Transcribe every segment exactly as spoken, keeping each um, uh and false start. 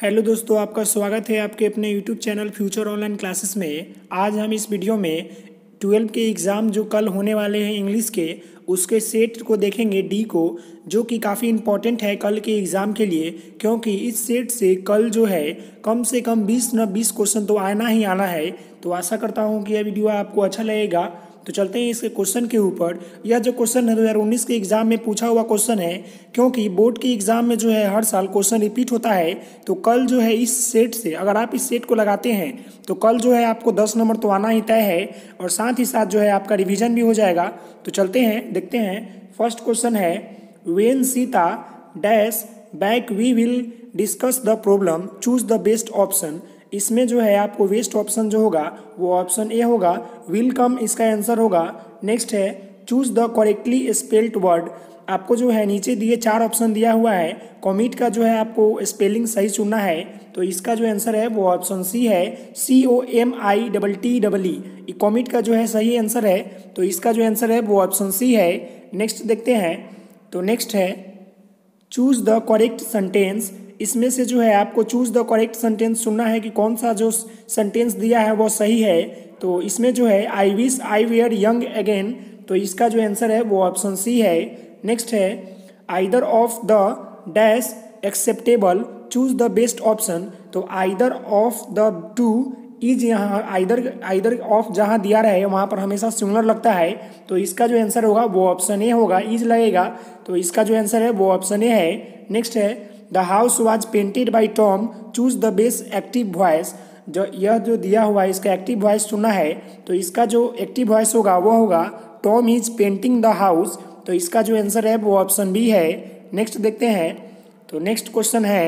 Hello दोस्तों, आपका स्वागत है आपके अपने YouTube channel Future Online Classes में। आज हम इस वीडियो में ट्वेल्व के एग्ज़ाम जो कल होने वाले हैं इंग्लिश के, उसके सेट को देखेंगे डी को, जो कि काफ़ी इम्पॉर्टेंट है कल के एग्ज़ाम के लिए, क्योंकि इस सेट से कल जो है कम से कम बीस न बीस क्वेश्चन तो आना ही आना है। तो आशा करता हूँ कि यह वीडियो आपको अच्छा लगेगा। तो चलते हैं इसके क्वेश्चन के ऊपर। यह जो क्वेश्चन है दो हज़ार उन्नीस के एग्ज़ाम में पूछा हुआ क्वेश्चन है, क्योंकि बोर्ड के एग्ज़ाम में जो है हर साल क्वेश्चन रिपीट होता है। तो कल जो है इस सेट से अगर आप इस सेट को लगाते हैं तो कल जो है आपको दस नंबर तो आना ही तय है, और साथ ही साथ जो है आपका रिवीजन भी हो जाएगा। तो चलते हैं, देखते हैं। फर्स्ट क्वेश्चन है, when Sita dash back we will discuss the problem, choose the best option. इसमें जो है आपको बेस्ट ऑप्शन जो होगा वो ऑप्शन ए होगा, विल कम इसका आंसर होगा। नेक्स्ट है, choose the correctly spelled word. आपको जो है नीचे दिए चार ऑप्शन दिया हुआ है, कॉमिट का जो है आपको स्पेलिंग सही चुनना है। तो इसका जो आंसर है वो ऑप्शन सी है, C O M I double T double E. Commit का जो है सही आंसर है, तो इसका जो आंसर है वो ऑप्शन सी है। नेक्स्ट देखते हैं। तो नेक्स्ट है, चूज द करेक्ट सेंटेंस। इसमें से जो है आपको चूज द करेक्ट सेंटेंस सुनना है कि कौन सा जो सेंटेंस दिया है वो सही है। तो इसमें जो है I wish I were young again, तो इसका जो आंसर है वो ऑप्शन सी है। नेक्स्ट है, either of the dash acceptable, choose the best option. तो either of the two is, यहाँ आइदर आइदर ऑफ जहाँ दिया रहे वहाँ पर हमेशा सिमिलर लगता है। तो इसका जो आंसर होगा वो ऑप्शन ए होगा, इज लगेगा। तो इसका जो आंसर है वो ऑप्शन ए है। नेक्स्ट है, the house was painted by Tom, choose the best active voice. जो यह जो दिया हुआ है इसका एक्टिव वॉइस चुनना है। तो इसका जो एक्टिव वॉइस होगा वो होगा, Tom is painting the house. तो इसका जो आंसर है वो ऑप्शन बी है। नेक्स्ट देखते हैं। तो नेक्स्ट क्वेश्चन है,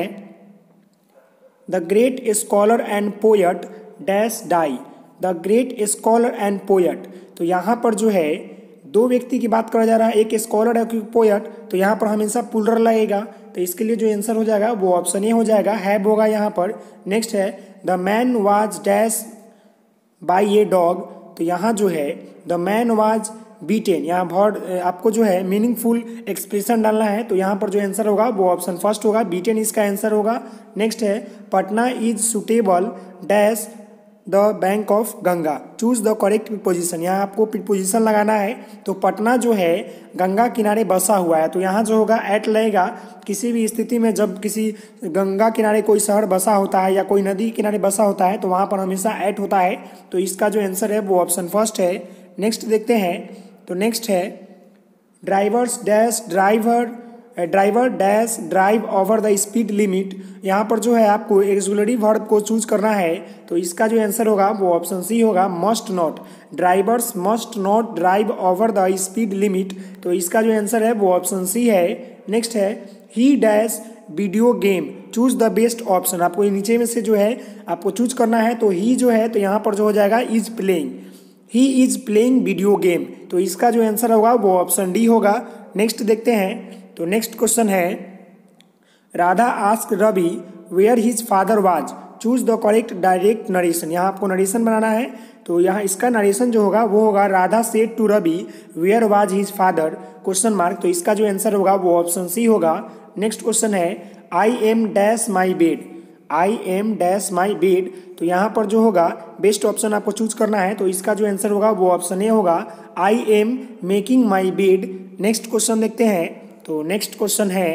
the great scholar and poet dash die. The great scholar and poet, तो यहाँ पर जो है दो व्यक्ति की बात करा जा रहा है, एक स्कॉलर है कि पोएट। तो यहाँ पर हमेशा प्लूरल लगेगा, तो इसके लिए जो आंसर हो जाएगा वो ऑप्शन ए हो जाएगा, हैव होगा यहाँ पर। नेक्स्ट है, the man was dash by a dog. तो यहाँ जो है द मैन वाज बीटेन, यहाँ वर्ड आपको जो है मीनिंगफुल एक्सप्रेशन डालना है। तो यहाँ पर जो आंसर होगा वो ऑप्शन फर्स्ट होगा, बीटेन इसका आंसर होगा। नेक्स्ट है, Patna is suitable dash the bank of Ganga, choose the correct preposition. यहाँ आपको प्रीपोजिशन लगाना है। तो पटना जो है गंगा किनारे बसा हुआ है, तो यहाँ जो होगा एट लगेगा। किसी भी स्थिति में जब किसी गंगा किनारे कोई शहर बसा होता है या कोई नदी किनारे बसा होता है तो वहाँ पर हमेशा एट होता है। तो इसका जो आंसर है वो ऑप्शन फर्स्ट है। नेक्स्ट देखते हैं। तो नेक्स्ट है, drivers dash driver driver dash drive over the speed limit. यहाँ पर जो है आपको एक्सुलरी वर्ब को चूज करना है। तो इसका जो आंसर होगा वो ऑप्शन सी होगा, must not. Drivers must not drive over the speed limit. तो इसका जो आंसर है वो ऑप्शन सी है। नेक्स्ट है, he dash video game, choose the best option. आपको नीचे में से जो है आपको चूज करना है। तो ही जो है तो यहाँ पर जो हो जाएगा is playing, he is playing video game. तो इसका जो आंसर होगा वो ऑप्शन डी होगा। नेक्स्ट देखते हैं। तो नेक्स्ट क्वेश्चन है, Radha ask Ravi where his father was, choose the correct direct narration. यहाँ आपको नरेशन बनाना है। तो यहाँ इसका नरेशन जो होगा वो होगा, Radha said to Ravi where was his father question mark. तो इसका जो आंसर होगा वो ऑप्शन सी होगा। नेक्स्ट क्वेश्चन है, I am dash my bed, I am dash my bed. तो यहाँ पर जो होगा बेस्ट ऑप्शन आपको चूज करना है। तो इसका जो आंसर होगा वो ऑप्शन ए होगा, I am making my bed. Next question देखते हैं। तो नेक्स्ट क्वेश्चन है,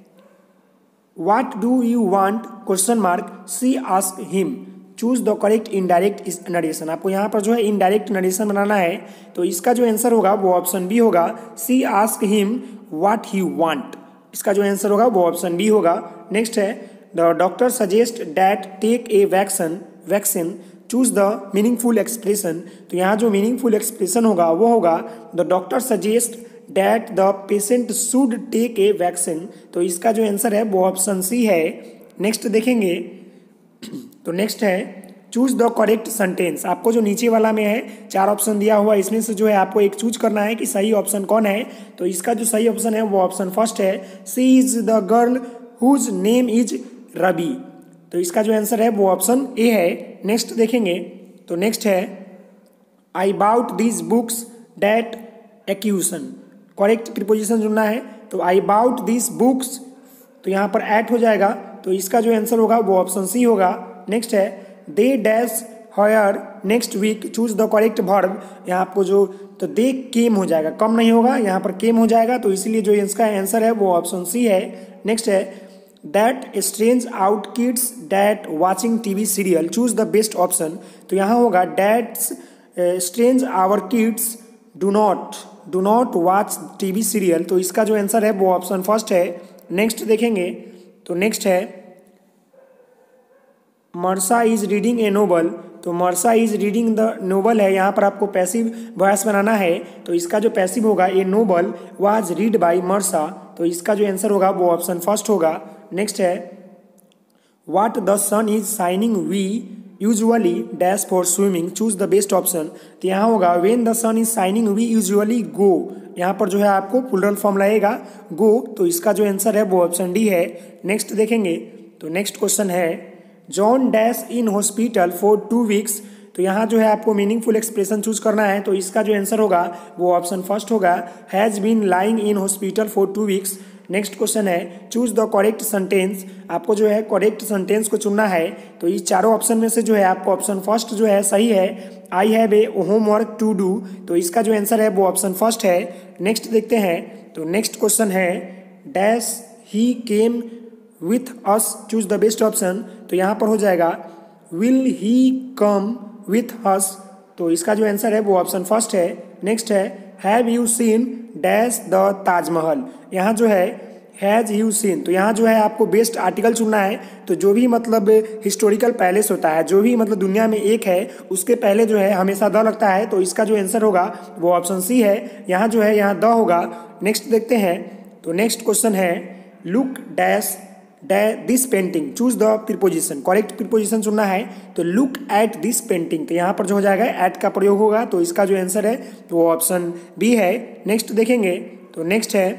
what do you want question mark she ask him, choose the correct indirect narration. आपको यहाँ पर जो है इनडायरेक्ट नरेशन बनाना है। तो इसका जो आंसर होगा वो ऑप्शन बी होगा, she ask him what he want. इसका जो आंसर होगा वो ऑप्शन बी होगा। नेक्स्ट है, the doctor suggest that take a vaccine vaccine choose the meaningful expression. तो यहाँ जो मीनिंगफुल एक्सप्रेशन होगा वो होगा, the doctor suggest that the patient should take a vaccine. तो इसका जो आंसर है वो ऑप्शन सी है। नेक्स्ट देखेंगे। तो नेक्स्ट है, चूज द करेक्ट सेंटेंस। आपको जो नीचे वाला में है चार ऑप्शन दिया हुआ, इसमें से जो है आपको एक चूज करना है कि सही ऑप्शन कौन है। तो इसका जो सही ऑप्शन है वो ऑप्शन फर्स्ट है, she is the girl whose name is Ravi. तो इसका जो आंसर है वो ऑप्शन ए है। नेक्स्ट देखेंगे। तो नेक्स्ट है, I bought these books that occasion. Correct preposition चुनना है। तो आई बाउट दिस बुक्स, तो यहाँ पर एट हो जाएगा। तो इसका जो आंसर होगा वो ऑप्शन सी होगा। नेक्स्ट है they dash hire next week choose the correct verb. यहाँ आपको जो तो दे केम हो जाएगा, कम नहीं होगा, यहाँ पर केम हो जाएगा, तो इसीलिए जो इसका आंसर है वो ऑप्शन सी है। नेक्स्ट है that strange out kids that watching TV serial choose the best option. तो यहाँ होगा that's strange our kids do not do not watch TV serial. तो इसका जो आंसर है वो ऑप्शन फर्स्ट है। नेक्स्ट देखेंगे तो नेक्स्ट है Marsa is reading a novel. तो Marsa is reading the novel है, यहाँ पर आपको पैसिव वॉइस बनाना है, तो इसका जो पैसिव होगा a novel was read by Marsa. तो इसका जो आंसर होगा वो ऑप्शन फर्स्ट होगा। नेक्स्ट है what the sun is shining we usually dash for swimming choose the best option. तो यहाँ होगा when the sun is shining we usually go. यहाँ पर जो है आपको प्लूरल फॉर्म लगेगा गो, तो इसका जो आंसर है वो ऑप्शन डी है। नेक्स्ट देखेंगे तो नेक्स्ट क्वेश्चन है John dash in hospital for two weeks. तो यहाँ जो है आपको मीनिंगफुल एक्सप्रेशन चूज करना है, तो इसका जो आंसर होगा वो ऑप्शन फर्स्ट होगा has been lying in hospital for two weeks. Next question है चूज द करेक्ट सेंटेंस। आपको जो है करेक्ट सेंटेंस को चुनना है, तो ये चारों ऑप्शन में से जो है आपको ऑप्शन फर्स्ट जो है सही है I have a homework to do. तो इसका जो आंसर है वो ऑप्शन फर्स्ट है। नेक्स्ट देखते हैं तो नेक्स्ट क्वेश्चन है dash he came with us choose the best option. तो यहाँ पर हो जाएगा will he come with us. तो इसका जो आंसर है वो ऑप्शन फर्स्ट है। नेक्स्ट है have you seen dash the Taj Mahal. यहाँ जो है हैज यू सीन, तो यहाँ जो है आपको बेस्ट आर्टिकल चुनना है। तो जो भी मतलब हिस्टोरिकल पैलेस होता है, जो भी मतलब दुनिया में एक है, उसके पहले जो है हमेशा द लगता है, तो इसका जो आंसर होगा वो ऑप्शन सी है। यहाँ जो है यहाँ द होगा। नेक्स्ट देखते हैं तो नेक्स्ट क्वेश्चन है look dash this painting choose the preposition. Correct preposition चुनना है, तो लुक एट दिस पेंटिंग, तो यहाँ पर जो हो जाएगा एट का प्रयोग होगा, तो इसका जो आंसर है वो ऑप्शन बी है। नेक्स्ट देखेंगे तो नेक्स्ट है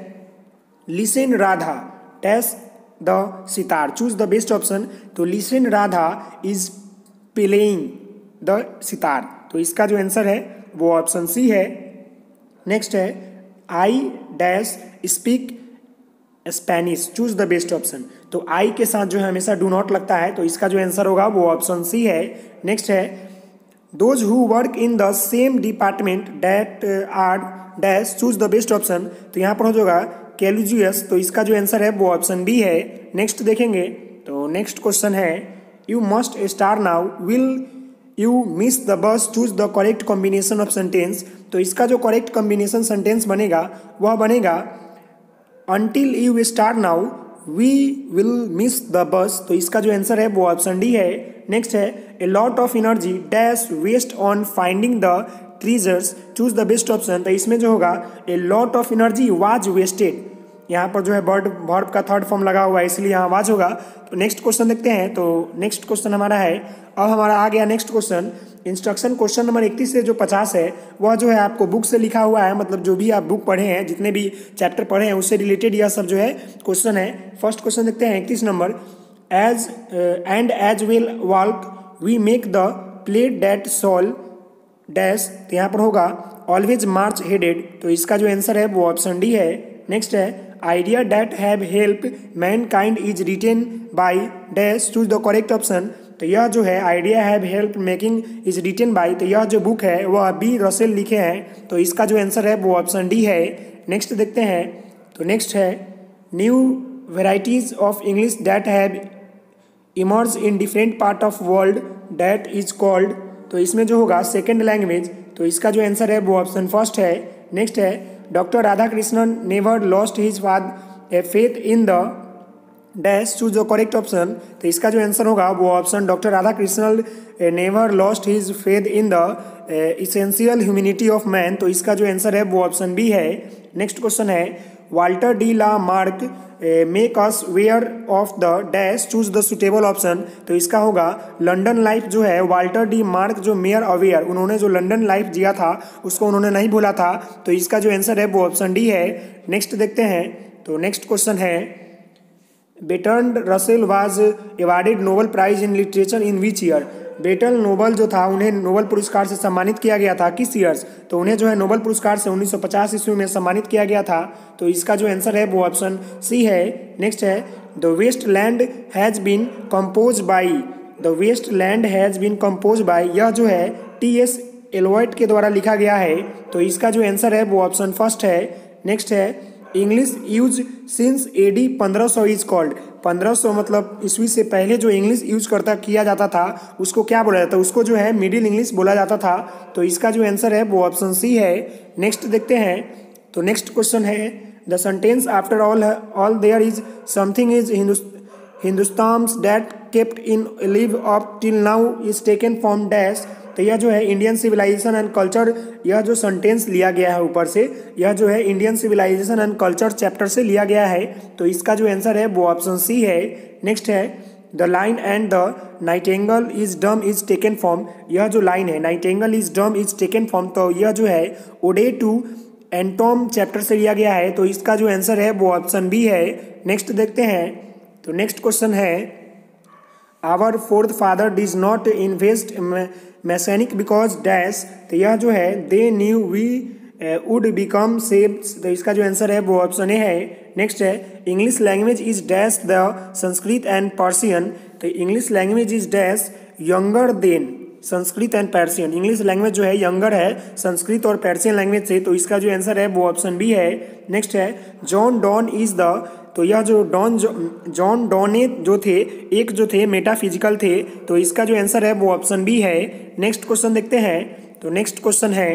listen Radha dash the sitar choose the best option. तो listen Radha is playing the sitar, तो इसका जो आंसर है वो ऑप्शन सी है। नेक्स्ट है I dash speak Spanish choose the best option. तो आई के साथ जो है हमेशा डू नॉट लगता है, तो इसका जो आंसर होगा वो ऑप्शन सी है। नेक्स्ट है those who work in the same department that are dash choose the best option. तो यहाँ पर हो जाएगा कैलुजियस, तो इसका जो आंसर है वो ऑप्शन बी है। नेक्स्ट देखेंगे तो नेक्स्ट क्वेश्चन है you must star now will you miss the bus choose the correct combination of sentence. तो इसका जो करेक्ट कॉम्बिनेशन सेंटेंस बनेगा वह बनेगा Until you start now, we will miss the bus। तो इसका जो आंसर है वो ऑप्शन डी है। नेक्स्ट है a lot of energy dash waste on finding the treasures choose the best option। तो इसमें जो होगा a lot of energy was wasted, यहाँ पर जो है वर्ड वर्ब का थर्ड फॉर्म लगा हुआ है, इसलिए यहाँ वाज होगा। तो नेक्स्ट क्वेश्चन देखते हैं। तो नेक्स्ट क्वेश्चन हमारा है, अब हमारा आ गया next question instruction question number इकतीस से जो पचास है वह जो है आपको बुक से लिखा हुआ है, मतलब जो भी आप बुक पढ़े हैं, जितने भी चैप्टर पढ़े हैं उससे रिलेटेड यह सब जो है क्वेश्चन है। फर्स्ट क्वेश्चन देखते हैं इकतीस number as and as well walk we make the plate that soul dash. तो यहाँ पर होगा ऑलवेज मार्च हेडेड, तो इसका जो आंसर है वो ऑप्शन डी है। नेक्स्ट है idea that have help mankind is written by dash choose the correct option. तो यह जो है idea have help making is written by, तो यह जो बुक है वह बी रसेल लिखे हैं, तो इसका जो आंसर है वो ऑप्शन डी है। नेक्स्ट देखते हैं तो नेक्स्ट है new varieties of English that have emerge in different part of world that is called. तो इसमें जो होगा सेकेंड लैंग्वेज, तो इसका जो आंसर है वो ऑप्शन फर्स्ट है। नेक्स्ट है doctor Radhakrishnan never lost his फाद a faith in the dash choose the correct option. तो इसका जो आंसर होगा वो option doctor Radhakrishnan never lost his faith in the essential humanity of man, तो इसका जो आंसर है वो ऑप्शन बी है। नेक्स्ट क्वेश्चन है Walter de la Mare make us aware of the dash choose the suitable option. तो इसका होगा लंदन लाइफ जो है वाल्टर डी मार्क जो मेयर अवेयर, उन्होंने जो लंदन लाइफ जिया था उसको उन्होंने नहीं भूला था, तो इसका जो आंसर है वो ऑप्शन डी है। नेक्स्ट देखते हैं तो नेक्स्ट क्वेश्चन है Bertrand Russell was awarded Nobel prize in literature in which year. बेटल नोबल जो था उन्हें नोबेल पुरस्कार से सम्मानित किया गया था किस ईयर्स, तो उन्हें जो है नोबेल पुरस्कार से उन्नीस सौ पचास ईस्वी में सम्मानित किया गया था, तो इसका जो आंसर है वो ऑप्शन सी है। नेक्स्ट है the Waste Land has been compose by, the Waste Land has been compose by, यह जो है टी एस एलॉयट के द्वारा लिखा गया है। तो इसका जो आंसर है वो ऑप्शन फर्स्ट है। नेक्स्ट है English use since A D पंद्रह सौ इज कॉल्ड, पंद्रह सौ मतलब ईस्वी से पहले जो इंग्लिश यूज करता किया जाता था उसको क्या बोला जाता है, उसको जो है मिडिल इंग्लिश बोला जाता था। तो इसका जो आंसर है वो ऑप्शन सी है। नेक्स्ट देखते हैं। तो नेक्स्ट क्वेश्चन है the sentence after all all there is something is हिंदुस्तान्स that kept in live up till now is taken from dash. तो यह जो है इंडियन सिविलाइजेशन एंड कल्चर, यह जो सेंटेंस लिया गया है ऊपर से, यह जो है Indian civilization and culture chapter से लिया गया है। तो इसका जो आंसर है वो ऑप्शन सी है। नेक्स्ट है the line and the nightingale is dumb is taken from, यह जो लाइन है nightingale is dumb is taken from, तो यह जो है ओडे टू एंटोम चैप्टर से लिया गया है। तो इसका जो आंसर है वो ऑप्शन बी है। नेक्स्ट देखते हैं। तो नेक्स्ट क्वेश्चन है our fourth father does not invest masonic because dash. तो यह जो है they knew we would become saves. तो इसका जो आंसर है वो ऑप्शन ए है। नेक्स्ट है English language is dash the Sanskrit and Persian. तो English language is dash younger than Sanskrit and Persian, English language जो है यंगर है संस्कृत और पर्शियन लैंग्वेज से। तो इसका जो आंसर है वो ऑप्शन बी है। नेक्स्ट है जॉन डॉन इज द, तो यह जो डॉन जॉन डॉने जो थे एक जो थे मेटाफिजिकल थे। तो इसका जो आंसर है वो ऑप्शन बी है। नेक्स्ट क्वेश्चन देखते हैं। तो नेक्स्ट क्वेश्चन है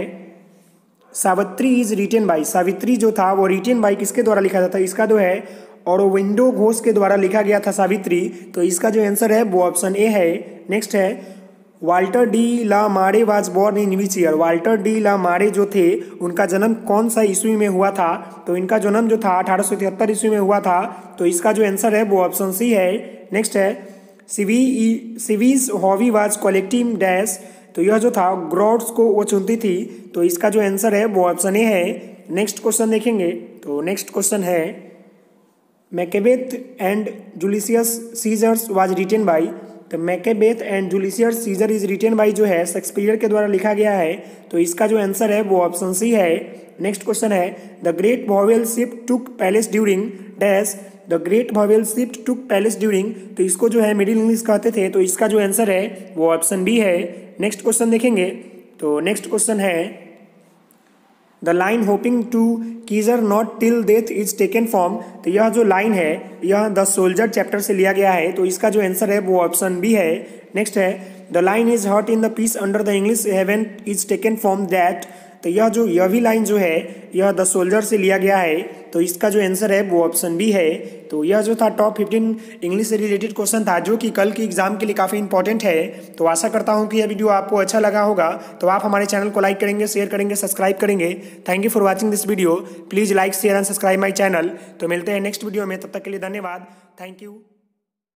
Savitri is written by, Savitri जो था वो रिटेन बाई किसके द्वारा लिखा जाता है, इसका जो है ऑरोविंदो घोष के द्वारा लिखा गया था सावित्री। तो इसका जो आंसर है वो ऑप्शन ए है। नेक्स्ट है Walter de la Mare was born in which year, Walter de la Mare जो थे उनका जन्म कौन सा ईस्वी में हुआ था। तो इनका जन्म जो था अठारह सौ तिहत्तर ईस्वी में हुआ था। तो इसका जो आंसर है वो ऑप्शन सी है। नेक्स्ट है सिवी सिवीज हॉबी वाज कलेक्टिंग डैश। तो यह जो था ग्रॉड्स को वो चुनती थी। तो इसका जो आंसर है वो ऑप्शन ए है। नेक्स्ट क्वेश्चन देखेंगे। तो नेक्स्ट क्वेश्चन है Macbeth and Julius Caesar's was written by. तो Macbeth and Julius Caesar is written by जो है शेक्सपियर के द्वारा लिखा गया है। तो इसका जो आंसर है वो ऑप्शन सी है। नेक्स्ट क्वेश्चन है the great vowel shift took place during dash, the great vowel shift took place during. तो इसको जो है मिडिल इंग्लिश कहते थे। तो इसका जो आंसर है वो ऑप्शन बी है। नेक्स्ट क्वेश्चन देखेंगे। तो नेक्स्ट क्वेश्चन है the line hoping to kiss her not till death is taken from. तो यह जो लाइन है यह द सोल्जर चैप्टर से लिया गया है। तो इसका जो आंसर है वो ऑप्शन बी है। नेक्स्ट है the line is heart in the peace under the English heaven is taken from that. तो यह जो यह भी लाइन जो है यह द सोल्जर से लिया गया है। तो इसका जो आंसर है वो ऑप्शन बी है। तो यह जो था टॉप फिफ्टीन इंग्लिश से रिलेटेड क्वेश्चन था जो कि कल की एग्जाम के लिए काफ़ी इंपॉर्टेंट है। तो आशा करता हूँ कि यह वीडियो आपको अच्छा लगा होगा। तो आप हमारे चैनल को लाइक करेंगे, शेयर करेंगे, सब्सक्राइब करेंगे। Thank you for watching this video. Please like share and subscribe my channel. तो मिलते हैं नेक्स्ट वीडियो में, तब तक के लिए धन्यवाद। Thank you.